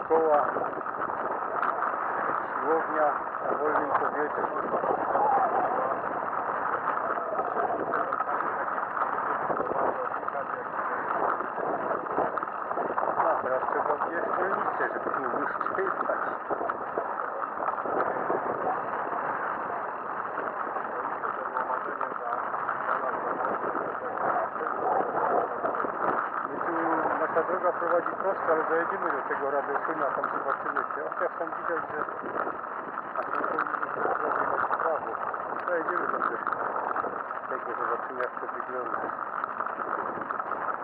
szkoła, siłownia na wolnym powietrzu. A teraz trzeba gdzieś rolnicę, żeby nie wyszczypać. Nasza droga prowadzi prosto, ale dojedziemy do tego Radoszyna, tam zobaczymy się. Chociaż tam widać, że a to powinniśmy zrobić na prawo. Dojedziemy do tego, zobaczymy jak to wygląda.